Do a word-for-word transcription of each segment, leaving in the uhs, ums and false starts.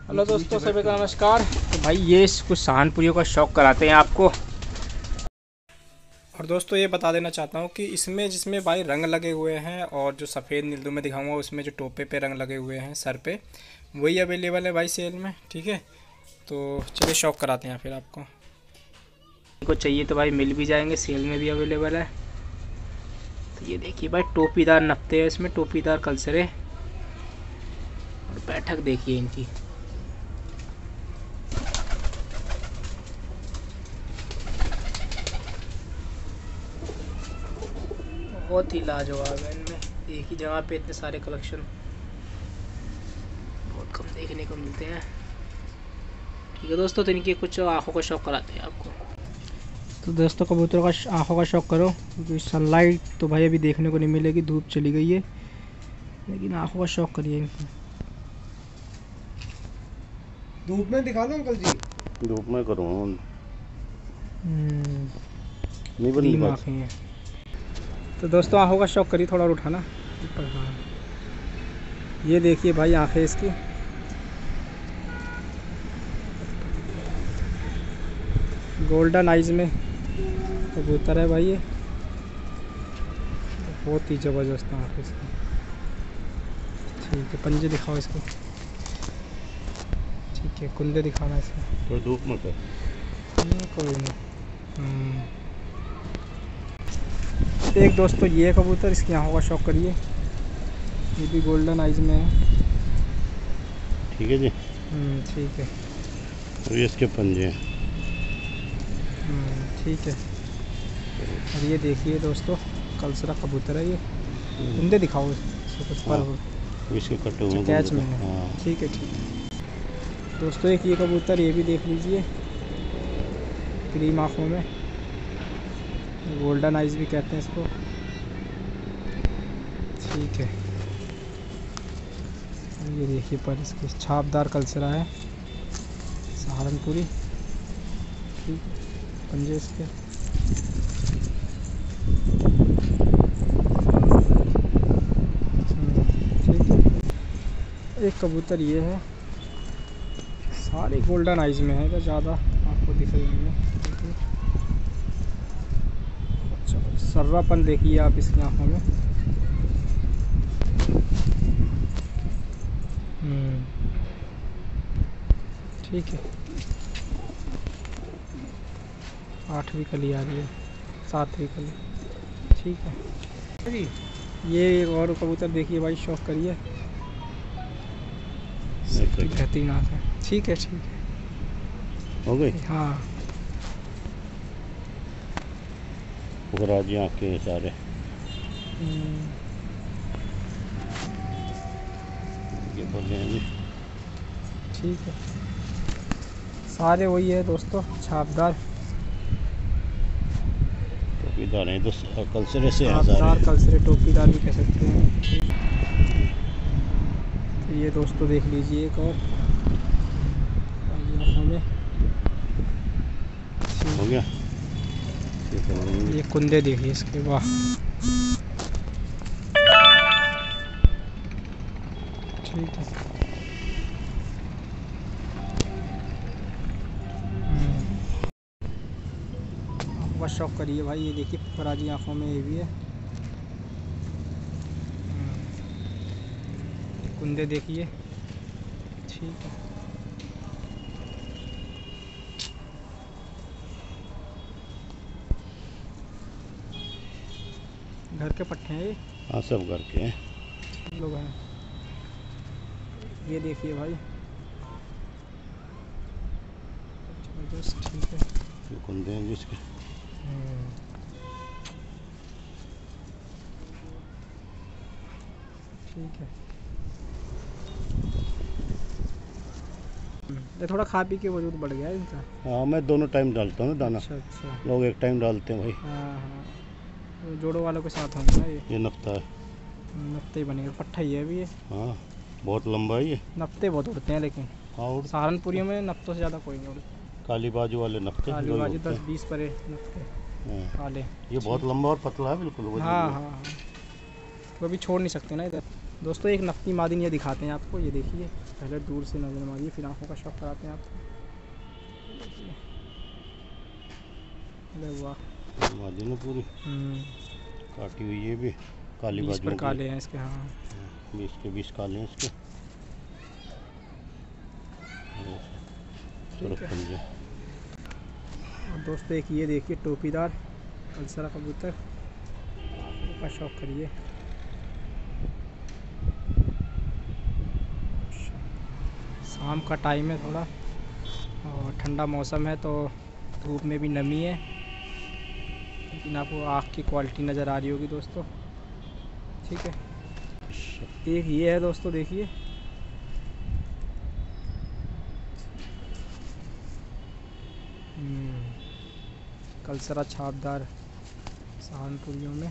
Hello दोस्तों, सभी का नमस्कार। तो भाई ये कुछ सहारनपुरियों का शौक कराते हैं आपको। और दोस्तों ये बता देना चाहता हूँ कि इसमें जिसमें भाई रंग लगे हुए हैं और जो सफ़ेद नीलू में दिखाऊंगा उसमें जो टोपे पे रंग लगे हुए हैं सर पे, वही अवेलेबल है भाई सेल में। ठीक है, तो चलिए शौक कराते हैं फिर आपको। को चाहिए तो भाई मिल भी जाएंगे, सेल में भी अवेलेबल है। तो ये देखिए भाई, टोपीदार नफ्ते हैं इसमें, टोपीदार कलसरे। और बैठक देखिए इनकी, बहुत ही लाजवाब है। इनमें एक ही जगह पे इतने सारे कलेक्शन बहुत कम देखने को मिलते हैं। ठीक है दोस्तों, तो इनकी कुछ आँखों का शौक कराते हैं आपको। तो दोस्तों कबूतरों का आँखों का शौक करो, क्योंकि सनलाइट तो भाई अभी देखने को नहीं मिलेगी, धूप चली गई है, लेकिन आँखों का शौक करिए इनको। धूप में दिखा दो अंकल जी। धूप में करूँ नहीं आँखें हैं। तो दोस्तों आँखों का शौक करिए, थोड़ा और उठाना ऊपर। हाँ, ये देखिए भाई आँखें इसकी, गोल्डन आइज में कबूतर है भाई ये, बहुत ही ज़बरदस्त आँख इसकी। ठीक है, पंजे दिखाओ इसको। ठीक है, कुंदे दिखाना इसको। तो धूप में कर कोई नहीं। एक दोस्तों ये कबूतर, इसकी आँखों का शौक करिए, ये भी गोल्डन आइज में है। ठीक है जी। ठीक है, और ये इसके पंजे हैं। ठीक है। और ये देखिए दोस्तों, कलसरा कबूतर है ये, कुंदे दिखाओ इसको कुछ पर हो। इसके कटे हुए कैच में है। हाँ। ठीक है ठीक है दोस्तों, एक ये कबूतर ये भी देख लीजिए, क्रीम आँखों में, गोल्डन आइज भी कहते हैं इसको। ठीक है, ये देखिए पर इसके छापदार कलसरा है, सहारनपुरी। ठीक है, पंजे इसके। ठीक है, एक कबूतर ये है, सारे गोल्डन आइज में है, तो ज़्यादा आपको दिख रही है। अच्छा, सर्रापन देखिए आप इसकी आँखों में। ठीक है, आठवीं कली आ रही है, सातवीं कली। ठीक है जी। ये एक और कबूतर देखिए भाई, शौक करिए, बेहतरीन आँख है। ठीक है ठीक है, हो गई। हाँ, राजी आँख के सारे। ये बोले हैं जी। ठीक है, सारे वही है दोस्तों, छापदार टोपीदार हैं, तो कलसरे से छापदार कलसरे, टोपीदार भी कह सकते हैं। तो ये दोस्तों देख लीजिए एक और में। हो गया। ये कुंदे देखिए इसके, वाह। ठीक है, बस शौक करिए भाई। ये देखिए फराजी आँखों में ये भी है, कुंदे देखिए। ठीक है, घर के पट्टे हैं ये। हाँ, सब घर के हैं। लोग हैं, ये देखिए भाई, जबरदस्त। ठीक है, ये कुंदे हैं जिसके। ठीक है, ये थोड़ा खा पी के वजूद बढ़ गया है इनका। हाँ, मैं दोनों टाइम डालता हूँ ना दाना। अच्छा अच्छा, लोग एक टाइम डालते हैं भाई। हाँ हाँ, तो जोड़ों वालों के साथ होंगे ना ये। ये नफ्ता है, नफ्ते ही बनेगा, पट्टा ही है अभी ये। हाँ, बहुत लंबा है ये। नफ्ते बहुत उड़ते हैं, लेकिन हाँ, उड़ सहारनपुरियों में नफ्तों से ज़्यादा कोई नहीं उड़ता। काली बाजू वाले नफ्ते, काली दो ही बाजी उड़ते दस हैं। बीस परे नफ्ते हाँ, काले। ये बहुत लंबा और पतला है बिल्कुल। वो हाँ हाँ हाँ, तो अभी छोड़ नहीं सकते ना इधर। दोस्तों एक नफ्ती मादिन ये दिखाते हैं आपको, ये देखिए पहले दूर से नजर मारिए, फिर आंखों का शौक कराते हैं आपको। अरे वाह, मादी ना पूरी हम्म, काटी हुई, ये भी काली बीस बाजुओं पर की। काले हैं इसके। हाँ, बीस के बीस काले हैं इसके। ठीक है। पंजे। और दोस्तों एक ये देखिए टोपीदार कलसरा कबूतर, का शौक करिए। शाम का टाइम है थोड़ा और ठंडा मौसम है, तो धूप में भी नमी है, लेकिन आपको आँख की क्वालिटी नज़र आ रही होगी दोस्तों। ठीक है, एक ये है दोस्तों, देखिए कलसरा छापदार सहारनपुरियों में।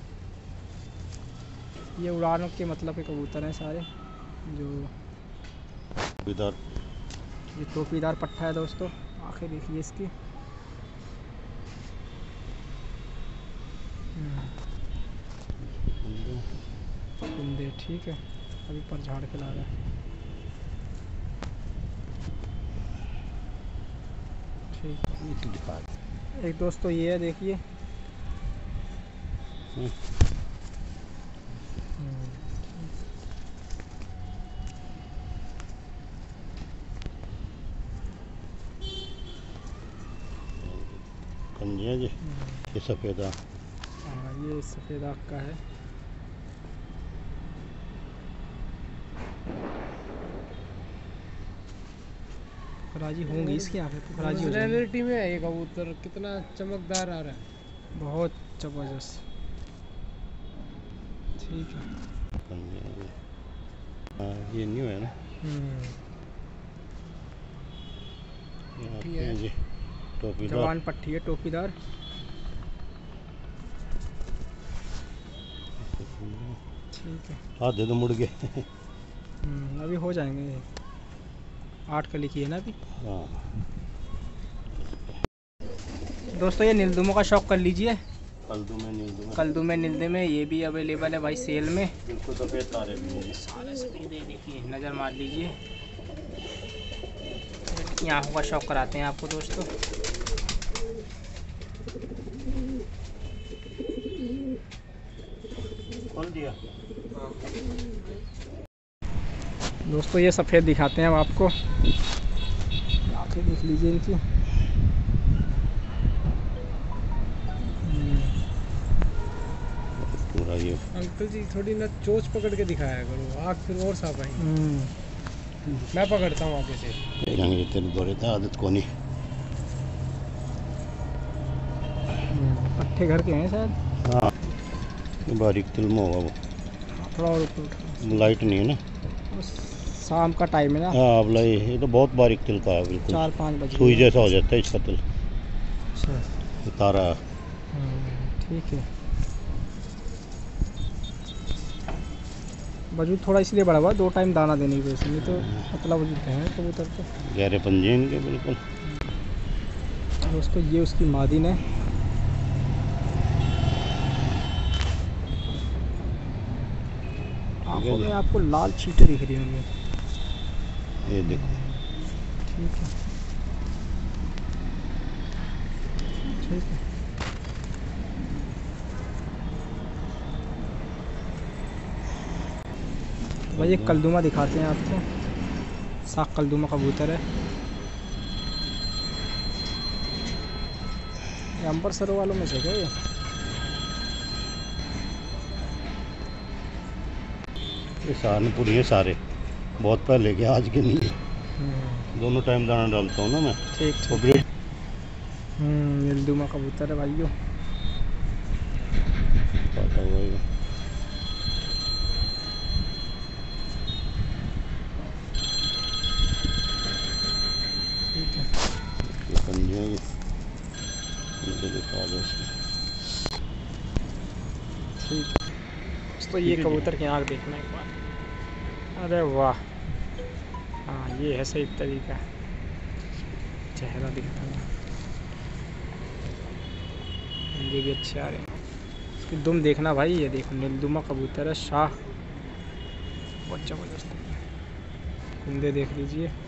ये उड़ानों के मतलब के कबूतर हैं सारे। जो इधर ये टोपीदार पट्टा है दोस्तों, आंखें देखिए इसकी। कुंदे, ठीक है, अभी पर झाड़ के ला रहा है। ठीक, एक दोस्तों ये है देखिए, कंजिया जी, ये सफ़ेदा। हाँ ये सफ़ेद आँख का है। पुखराजी होंगी इसकी आँखें, पुखराजी हो जाएगी। रियलिटी में है ये कबूतर, कितना चमकदार आ रहा है, बहुत ज़बरदस्त। ठीक है, कंजिया जी। हाँ ये न्यू है ना। हम्म, ये आपके है। हैं जी टोपीदार। जवान पट्टी है टोपीदार। ठीक है, हाथ दे दो, मुड़ गए। हम्म, अभी हो जाएंगे ये। आठ कली की है ना अभी। हाँ दोस्तों ये नीलदुमों का शौक कर लीजिए। कल्दू में नीलदू में कल्दू में नीलदे में ये भी अवेलेबल है भाई सेल में। बिल्कुल सफ़ेद तारे भी हैं। सारे सफ़ेद देखिए, नज़र मार लीजिए। ये आँखों का शौक कराते हैं आपको दोस्तों। खोल दिया। दोस्तों ये सफ़ेद दिखाते हैं अब आपको, आँखें देख लीजिए इनकी। पूरा ये अंकल जी थोड़ी ना चोच पकड़ के दिखाया करो, आँख फिर और साफ आएंगी। हम्म, मैं पकड़ता हूँ आगे से। जंगली तेरे दौरे था, आदत को नहीं। पट्टे घर के हैं शायद। हाँ ये बारीक तिल में होगा वो, थोड़ा और ऊपर उठाओ। लाइट नहीं है ना। बस शाम का टाइम है ना, हाँ अब लाई, ये तो बहुत बारीक तिल का है, बिल्कुल चार पाँच बजे। सुई जैसा हो जाता है इसका तिल। अच्छा, ये तारा हम्म, ठीक है। वजूद थोड़ा इसलिए बढ़ा हुआ, दो टाइम दाना देने की वजह से, नहीं तो पतला वजूद है कबूतर तो। गहरे पंजे इनके बिल्कुल। दोस्तों ये उसकी मादी ने। आँखों में आपको लाल छींटे दिख रही होंगी। ये देखो ठीक है, ठीक है। तो भाई एक कलदुमा दिखाते हैं आपको, साख कलदुमा कबूतर है। ये अंबर सरों वालों में से क्या ये? ये सहारनपुरी है सारे, बहुत पहले के, आज के नहीं है। दोनों टाइम दाना डालता हूँ ना मैं। ठीक वो ठीक। ब्रीड हम्म, नीलदुमा कबूतर है भाइयों। पाता हुआ है। ठीक है, ये पंजे हैं, ये दिखा दो इसमें। ठीक है। तो ये कबूतर की आँख देखना एक बार। अरे वाह, हाँ ये है सही तरीका, चेहरा दिखता है। ये भी अच्छे आ रहे हैं। इसकी दुम देखना भाई, ये देखो नीलदुमा कबूतर है, शाह, बहुत ज़बरदस्त है। कुंदे देख लीजिए।